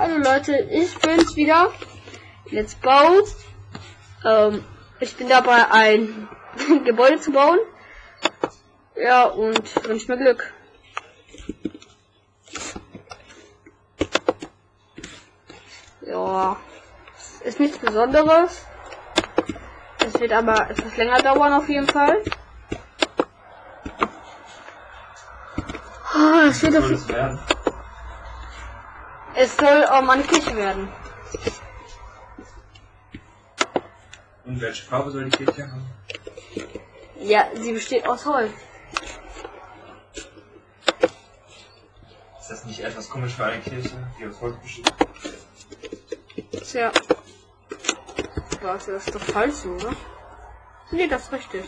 Hallo Leute, ich bin's wieder. Let's Bau. Ich bin dabei, ein Gebäude zu bauen. Ja, und wünsche mir Glück. Ja, ist nichts Besonderes. Es wird aber etwas länger dauern auf jeden Fall. Oh, es wird auf werden. Es soll eine Kirche werden. Und welche Farbe soll die Kirche haben? Ja, sie besteht aus Holz. Ist das nicht etwas komisch für eine Kirche, die aus Holz besteht? Tja. Warte, das ist doch falsch so, oder? Nee, das ist richtig.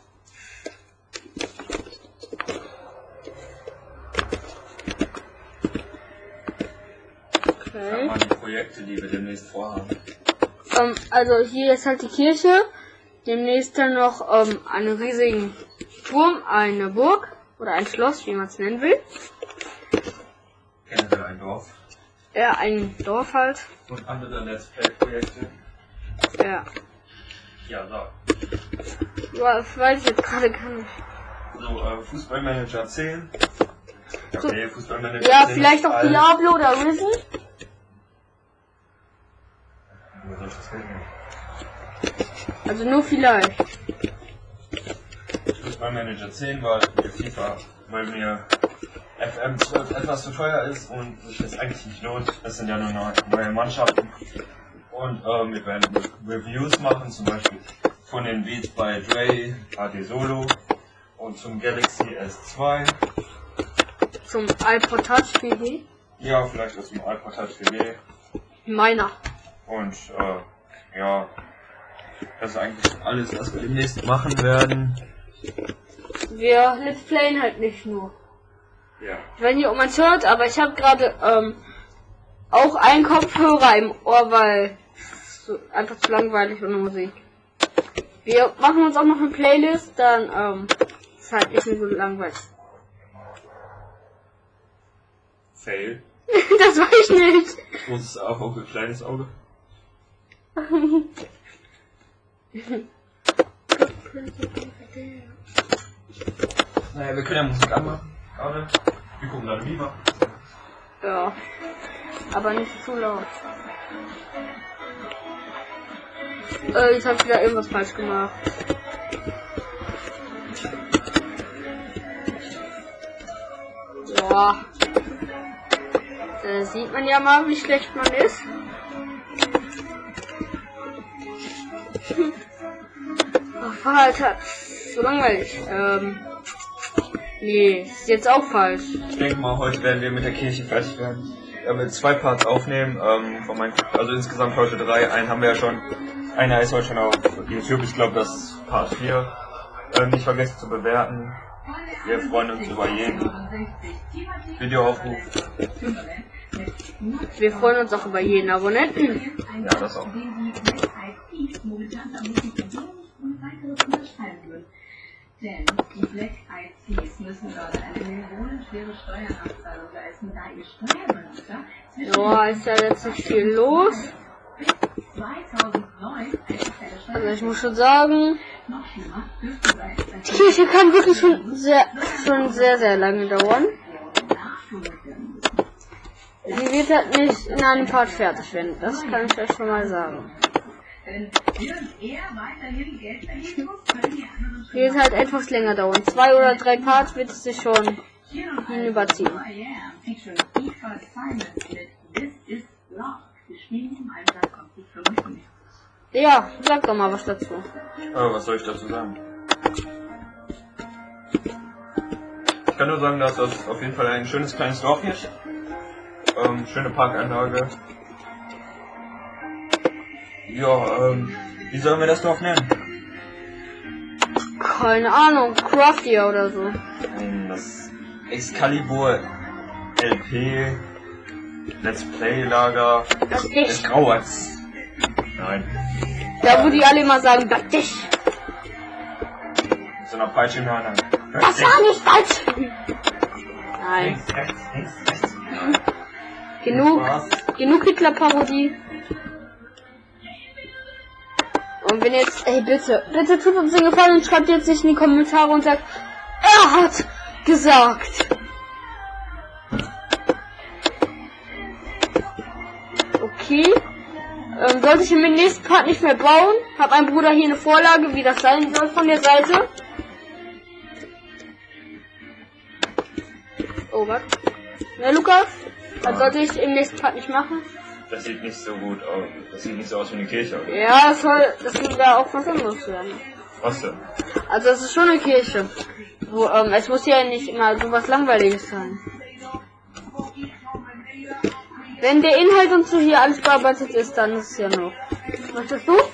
Sag mal die Projekte, die wir demnächst vorhaben. Also hier ist halt die Kirche. Demnächst dann noch einen riesigen Turm, eine Burg oder ein Schloss, wie man es nennen will. Generell ein Dorf. Ja, ein Dorf halt. Und andere Let's Play-Projekte. Ja. Ja, so. Ja, das weiß ich jetzt gerade gar nicht. So, Fußballmanager 10. So. Okay, Fußballmanager 10. Ja, vielleicht auch Diablo oder Risen. Wo soll ich das helfen? Also nur vielleicht. Fußballmanager 10, weil mir FM 12 etwas zu teuer ist und sich das eigentlich nicht lohnt. Das sind ja nur neue Mannschaften. Und wir werden Reviews machen, zum Beispiel von den Beats bei Dre, HD Solo und zum Galaxy S2. Zum iPod Touch BD. Ja, vielleicht auch zum iPod Touch CD. Meiner. Und ja, das ist eigentlich alles, was wir demnächst machen werden. Wir Let's Playen halt nicht nur. Ja. Ich weiß nicht, ob man es hört, aber ich habe gerade auch einen Kopfhörer im Ohr, weil so einfach zu langweilig ohne Musik. Wir machen uns auch noch eine Playlist, dann ist halt nicht mehr so langweilig. Fail. Das weiß ich nicht. Großes Auge, kleines Auge. Naja, wir können ja Musik anmachen. Gerade. Wir gucken dann Viva. Ja, aber nicht zu laut. Ich habe wieder irgendwas falsch gemacht. Ja. Da sieht man ja mal, wie schlecht man ist. Ach, Alter, so langweilig. Nee, ist jetzt auch falsch. Ich denke mal, heute werden wir mit der Kirche fertig werden. Wir werden 2 Parts aufnehmen, von meinen, also insgesamt heute 3. Einen haben wir ja schon. Einer ist heute schon auf YouTube, ich glaube das ist Part 4. Nicht vergessen zu bewerten. Wir freuen uns über jeden Videoaufruf. Wir freuen uns auch über jeden Abonnenten. Ja, das auch. Denn die Black Eyed Peas müssen dort eine millionenschwere Steuernachzahlung leisten, da ihr Steuerberater Boah, ist ja jetzt nicht viel los. 2009 Also ich muss schon sagen, die Kirche kann wirklich schon sehr lange dauern. Sie wird halt nicht in einem Part fertig werden, das kann ich euch schon mal sagen. Die wird halt etwas länger dauern. 2 oder 3 Parts wird es sich schon hinüberziehen. Ja, sag doch mal was dazu. Was soll ich dazu sagen? Ich kann nur sagen, dass das auf jeden Fall ein schönes kleines Dorf ist. Schöne Parkanlage. Ja, wie sollen wir das Dorf nennen? Keine Ahnung, Craftier oder so. Das Excalibur LP Let's Play Lager. Das Dich. Grauerz. Nein. Da wo die alle immer sagen, das Dich. Mit so einer Peitsche in der Hand. Das war nicht falsch. Nein. Links, rechts. Genug. Spaß. Genug Hitler-Parodie. Und wenn jetzt, ey bitte tut uns den Gefallen und schreibt jetzt nicht in die Kommentare und sagt, er hat gesagt. Okay. Sollte ich im nächsten Part nicht mehr bauen, hat mein Bruder hier eine Vorlage, wie das sein soll von der Seite. Oh, was? Na, Lukas? Das sollte ich im nächsten Part nicht machen. Das sieht nicht so gut aus. Das sieht nicht so aus wie eine Kirche. Oder? Ja, das soll da auch was anderes werden. Was denn? Also, es ist schon eine Kirche. Wo, es muss ja nicht immer so was Langweiliges sein. Wenn der Inhalt und so hier alles bearbeitet ist, dann ist es ja noch. Möchtest du?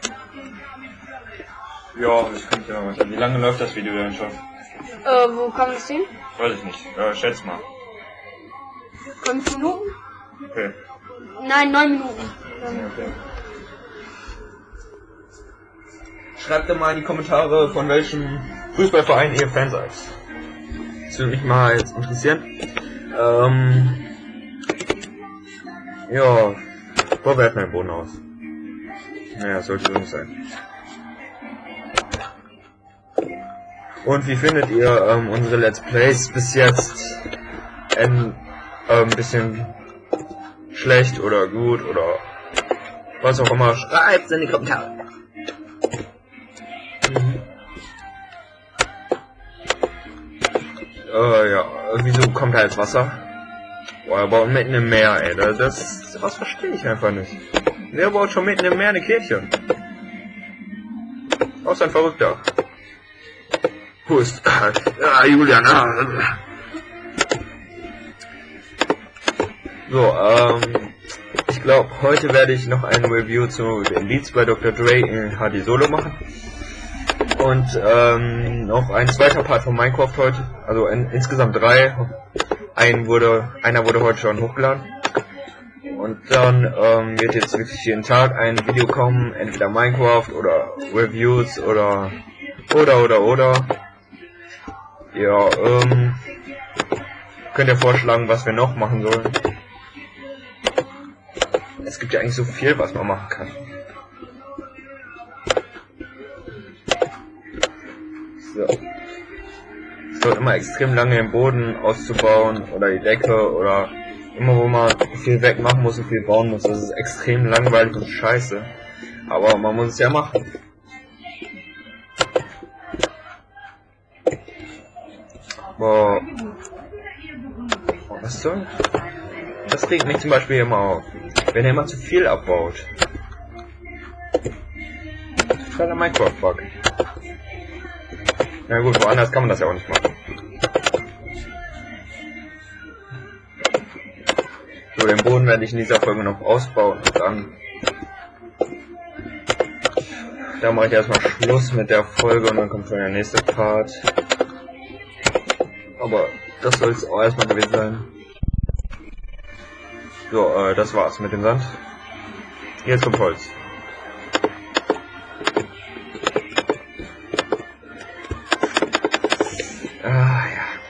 Ja, ich könnte ja weiter. Wie lange läuft das Video denn schon? Wo kann man das sehen? Weiß ich nicht. Schätz mal. 5 Minuten? Okay. Nein, 9 Minuten. Okay. Schreibt doch mal in die Kommentare, von welchem Fußballverein ihr Fan seid. Das würde mich mal jetzt interessieren. Ja, wo wertet mein Boden aus? Naja, sollte so nicht sein. Und wie findet ihr unsere Let's Plays bis jetzt? Ein bisschen schlecht oder gut oder was auch immer? Schreibt in die Kommentare. Ja, wieso kommt da jetzt Wasser? Boah, er baut mitten im Meer, ey. Was verstehe ich einfach nicht. Wer baut schon mitten im Meer eine Kirche? Auch so ein Verrückter. Wo ist... Julian. So, ich glaube, heute werde ich noch ein Review zu den Beats bei Dr. Dre in HD Solo machen. Und noch ein zweiter Part von Minecraft heute. Also insgesamt 3. Einer wurde heute schon hochgeladen. Und dann wird jetzt wirklich jeden Tag ein Video kommen, entweder Minecraft oder Reviews oder. Ja, könnt ihr vorschlagen, was wir noch machen sollen. Es gibt ja eigentlich so viel, was man machen kann. So. Es dauert immer extrem lange den Boden auszubauen oder die Decke oder immer wo man viel wegmachen muss und viel bauen muss. Das ist extrem langweilig und scheiße. Aber man muss es ja machen. Boah. Was soll? Das regt mich zum Beispiel immer auf. Wenn er immer zu viel abbaut. Totaler Minecraft-Bug. Na gut, woanders kann man das ja auch nicht machen. So, den Boden werde ich in dieser Folge noch ausbauen und dann mache ich erstmal Schluss mit der Folge und dann kommt schon der nächste Part. Aber das soll es auch erstmal gewesen sein. So, das war's mit dem Sand. Jetzt kommt Holz. Ja.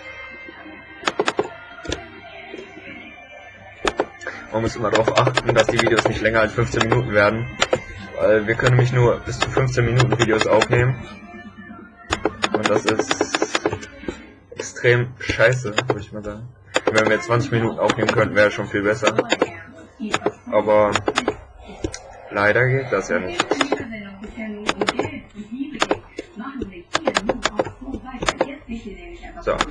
Man muss immer darauf achten, dass die Videos nicht länger als 15 Minuten werden. Weil wir können nämlich nur bis zu 15 Minuten Videos aufnehmen. Und das ist extrem scheiße, würde ich mal sagen. Wenn wir 20 Minuten aufnehmen könnten, wäre schon viel besser. Aber leider geht das ja nicht. So.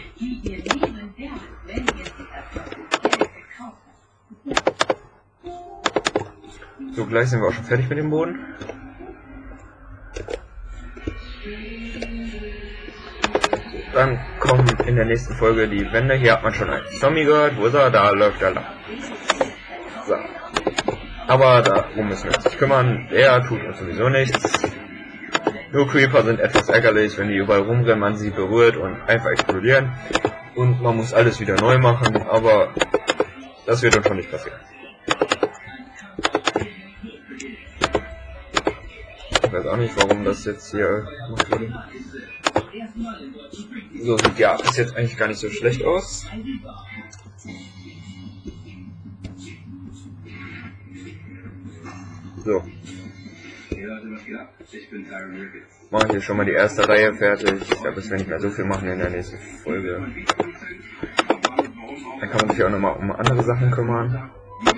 So, gleich sind wir auch schon fertig mit dem Boden. Dann kommen in der nächsten Folge die Wände. Hier hat man schon einen Zombie gehört. Wo ist er? Da läuft er lang. So. Aber darum müssen wir uns nicht kümmern. Der tut uns sowieso nichts. Nur Creeper sind etwas ärgerlich, wenn die überall rumrennen, man sie berührt und einfach explodieren. Und man muss alles wieder neu machen, aber das wird uns schon nicht passieren. Ich weiß auch nicht, warum das jetzt hier gemacht wurde. So sieht ja bis jetzt eigentlich gar nicht so schlecht aus. So. Mache ich hier schon mal die erste Reihe fertig. Ich glaube, es werden nicht mehr so viel machen in der nächsten Folge. Dann kann man sich auch nochmal um andere Sachen kümmern.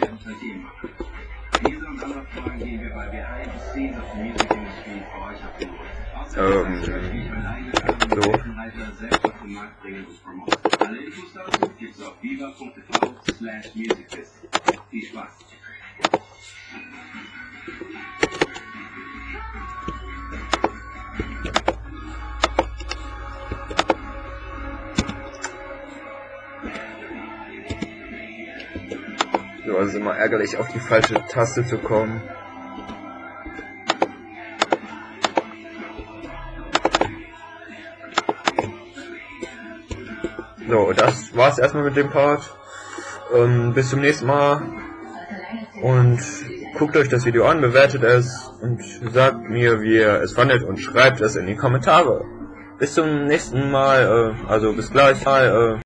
So. So, also immer ärgerlich, auf die falsche Taste zu kommen. So, das war's erstmal mit dem Part. Bis zum nächsten Mal. Und guckt euch das Video an, bewertet es und sagt mir, wie ihr es fandet und schreibt es in die Kommentare. Bis zum nächsten Mal, also bis gleich.